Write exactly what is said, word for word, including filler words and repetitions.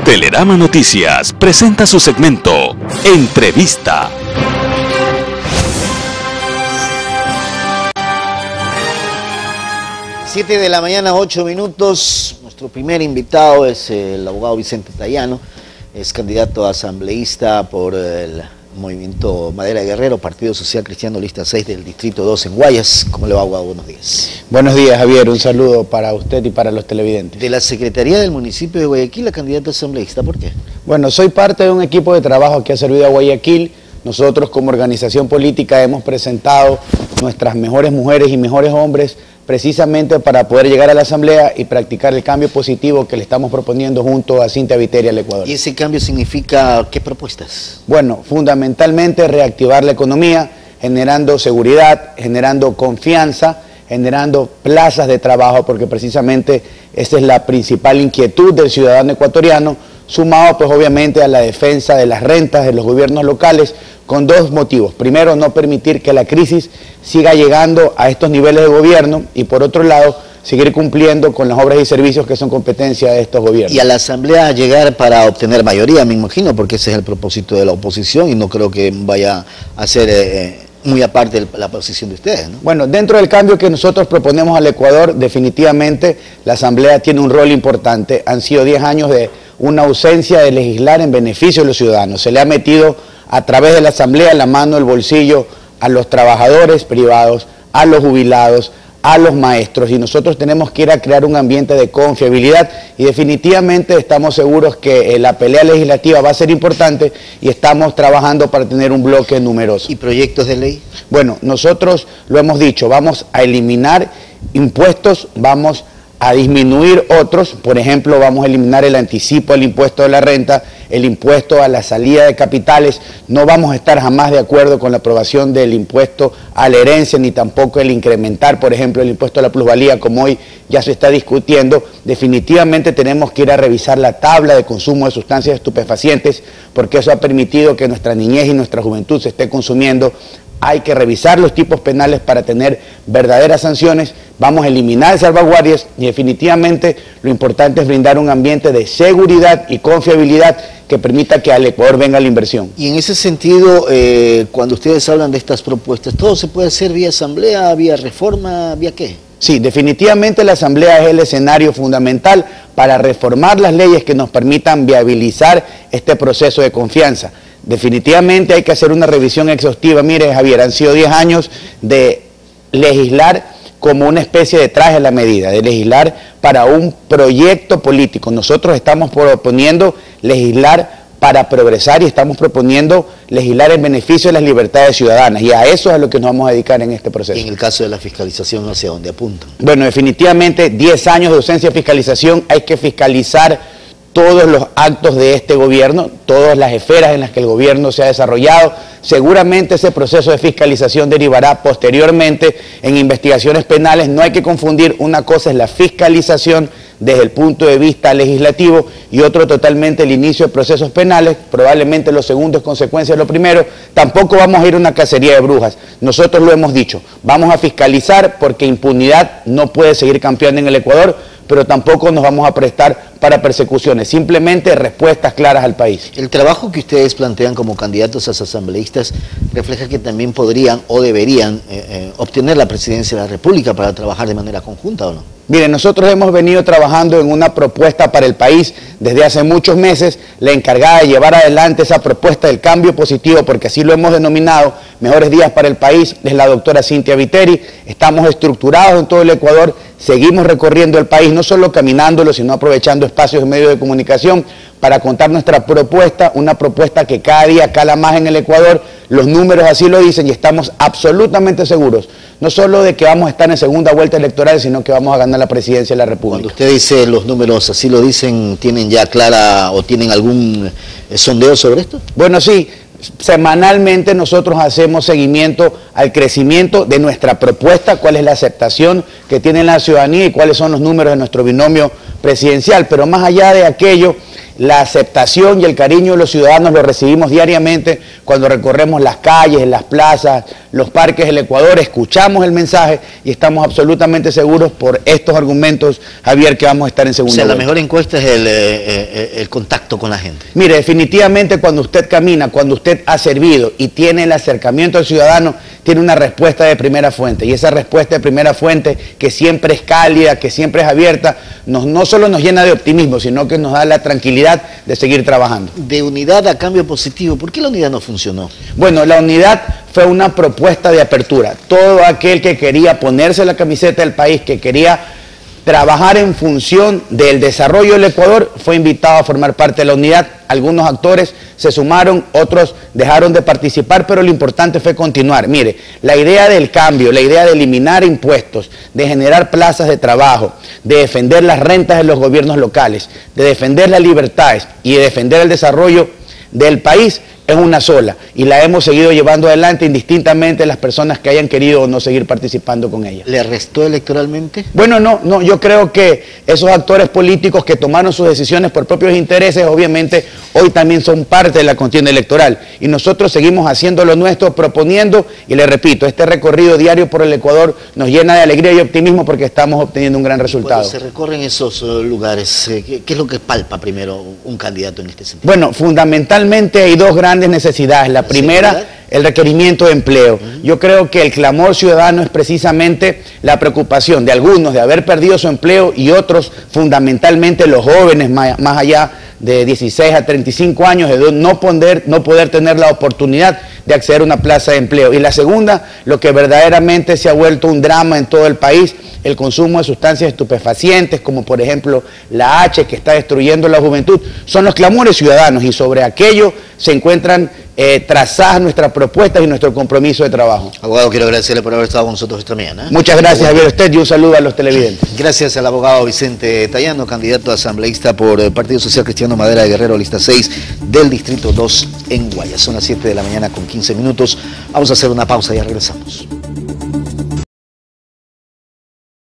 Telerama Noticias presenta su segmento Entrevista. Siete de la mañana, ocho minutos. Nuestro primer invitado es el abogado Vicente Tayano. Es candidato a asambleísta por el Movimiento Madera de Guerrero, Partido Social Cristiano, lista seis del Distrito dos en Guayas. ¿Cómo le va, abogado? Buenos días. Buenos días, Javier. Un saludo para usted y para los televidentes. De la Secretaría del Municipio de Guayaquil, la candidata asambleísta, ¿por qué? Bueno, soy parte de un equipo de trabajo que ha servido a Guayaquil. Nosotros como organización política hemos presentado nuestras mejores mujeres y mejores hombres precisamente para poder llegar a la Asamblea y practicar el cambio positivo que le estamos proponiendo junto a Cintia Viteri al Ecuador. ¿Y ese cambio significa qué propuestas? Bueno, fundamentalmente reactivar la economía, generando seguridad, generando confianza, generando plazas de trabajo, porque precisamente esa es la principal inquietud del ciudadano ecuatoriano, sumado pues obviamente a la defensa de las rentas de los gobiernos locales, con dos motivos. Primero, no permitir que la crisis siga llegando a estos niveles de gobierno y por otro lado, seguir cumpliendo con las obras y servicios que son competencia de estos gobiernos. Y a la Asamblea llegar para obtener mayoría, me imagino, porque ese es el propósito de la oposición y no creo que vaya a ser eh, muy aparte de la posición de ustedes, ¿no? Bueno, dentro del cambio que nosotros proponemos al Ecuador, definitivamente la Asamblea tiene un rol importante. Han sido diez años de una ausencia de legislar en beneficio de los ciudadanos. Se le ha metido a través de la Asamblea la mano, el bolsillo a los trabajadores privados, a los jubilados, a los maestros, y nosotros tenemos que ir a crear un ambiente de confiabilidad y definitivamente estamos seguros que eh, la pelea legislativa va a ser importante y estamos trabajando para tener un bloque numeroso. ¿Y proyectos de ley? Bueno, nosotros lo hemos dicho, vamos a eliminar impuestos, vamos a disminuir otros, por ejemplo, vamos a eliminar el anticipo del impuesto de la renta, el impuesto a la salida de capitales. No vamos a estar jamás de acuerdo con la aprobación del impuesto a la herencia, ni tampoco el incrementar, por ejemplo, el impuesto a la plusvalía, como hoy ya se está discutiendo. Definitivamente tenemos que ir a revisar la tabla de consumo de sustancias estupefacientes, porque eso ha permitido que nuestra niñez y nuestra juventud se esté consumiendo. Hay que revisar los tipos penales para tener verdaderas sanciones, vamos a eliminar salvaguardias y definitivamente lo importante es brindar un ambiente de seguridad y confiabilidad que permita que al Ecuador venga la inversión. Y en ese sentido, eh, cuando ustedes hablan de estas propuestas, ¿todo se puede hacer vía asamblea, vía reforma, vía qué? Sí, definitivamente la Asamblea es el escenario fundamental para reformar las leyes que nos permitan viabilizar este proceso de confianza. Definitivamente hay que hacer una revisión exhaustiva. Mire, Javier, han sido diez años de legislar como una especie de traje a la medida, de legislar para un proyecto político. Nosotros estamos proponiendo legislar para progresar y estamos proponiendo legislar en beneficio de las libertades ciudadanas y a eso es a lo que nos vamos a dedicar en este proceso. Y en el caso de la fiscalización, ¿hacia dónde apuntan? Bueno, definitivamente diez años de ausencia de fiscalización, hay que fiscalizar todos los actos de este gobierno, todas las esferas en las que el gobierno se ha desarrollado. Seguramente ese proceso de fiscalización derivará posteriormente en investigaciones penales. No hay que confundir, una cosa es la fiscalización desde el punto de vista legislativo y otro totalmente el inicio de procesos penales. Probablemente lo segundo es consecuencia de lo primero. Tampoco vamos a ir a una cacería de brujas. Nosotros lo hemos dicho, vamos a fiscalizar porque impunidad no puede seguir campeando en el Ecuador, pero tampoco nos vamos a prestar para persecuciones, simplemente respuestas claras al país. El trabajo que ustedes plantean como candidatos a asambleístas refleja que también podrían o deberían eh, eh, obtener la presidencia de la República para trabajar de manera conjunta, ¿o no? Miren, nosotros hemos venido trabajando en una propuesta para el país desde hace muchos meses. La encargada de llevar adelante esa propuesta del cambio positivo, porque así lo hemos denominado, Mejores Días para el País, es la doctora Cintia Viteri. Estamos estructurados en todo el Ecuador, seguimos recorriendo el país, no solo caminándolo, sino aprovechando espacios de medios de comunicación para contar nuestra propuesta, una propuesta que cada día cala más en el Ecuador. Los números así lo dicen y estamos absolutamente seguros, no solo de que vamos a estar en segunda vuelta electoral, sino que vamos a ganar la presidencia de la República. Cuando usted dice los números así lo dicen, ¿tienen ya clara o tienen algún sondeo sobre esto? Bueno, sí. Semanalmente nosotros hacemos seguimiento al crecimiento de nuestra propuesta, cuál es la aceptación que tiene la ciudadanía y cuáles son los números de nuestro binomio presidencial. Pero más allá de aquello, la aceptación y el cariño de los ciudadanos lo recibimos diariamente cuando recorremos las calles, las plazas, los parques del Ecuador, escuchamos el mensaje y estamos absolutamente seguros por estos argumentos, Javier, que vamos a estar en segunda O sea, la vuelta. mejor encuesta es el, eh, el contacto con la gente. Mire, definitivamente cuando usted camina, cuando usted ha servido y tiene el acercamiento al ciudadano, tiene una respuesta de primera fuente, y esa respuesta de primera fuente, que siempre es cálida, que siempre es abierta, nos, no solo nos llena de optimismo, sino que nos da la tranquilidad de seguir trabajando. De unidad a cambio positivo, ¿por qué la unidad no funcionó? Bueno, la unidad fue una propuesta de apertura. Todo aquel que quería ponerse la camiseta del país, que quería trabajar en función del desarrollo del Ecuador, fue invitado a formar parte de la unidad. Algunos actores se sumaron, otros dejaron de participar, pero lo importante fue continuar. Mire, la idea del cambio, la idea de eliminar impuestos, de generar plazas de trabajo, de defender las rentas de los gobiernos locales, de defender las libertades y de defender el desarrollo del país, es una sola, y la hemos seguido llevando adelante indistintamente las personas que hayan querido o no seguir participando con ella. ¿Le restó electoralmente? Bueno, no, no, yo creo que esos actores políticos que tomaron sus decisiones por propios intereses, obviamente hoy también son parte de la contienda electoral, y nosotros seguimos haciendo lo nuestro, proponiendo, y le repito, este recorrido diario por el Ecuador nos llena de alegría y optimismo porque estamos obteniendo un gran resultado. Cuando se recorren esos uh, lugares, eh, ¿qué, ¿qué es lo que palpa primero un candidato en este sentido? Bueno, fundamentalmente hay dos grandes necesidades. La primera, el requerimiento de empleo. Yo creo que el clamor ciudadano es precisamente la preocupación de algunos de haber perdido su empleo y otros, fundamentalmente los jóvenes más, más allá de dieciséis a treinta y cinco años, de no poder, no poder tener la oportunidad de acceder a una plaza de empleo. Y la segunda, lo que verdaderamente se ha vuelto un drama en todo el país, el consumo de sustancias estupefacientes, como por ejemplo la H, que está destruyendo la juventud, son los clamores ciudadanos, y sobre aquello se encuentran eh, trazadas nuestras propuestas y nuestro compromiso de trabajo. Abogado, quiero agradecerle por haber estado con nosotros esta mañana. Muchas gracias, Javier, a usted, y un saludo a los televidentes. Gracias al abogado Vicente Tayano, candidato asambleísta por el Partido Social Cristiano Madera de Guerrero, lista seis del Distrito dos en Guayas. Son las siete de la mañana con quince minutos. Vamos a hacer una pausa y ya regresamos.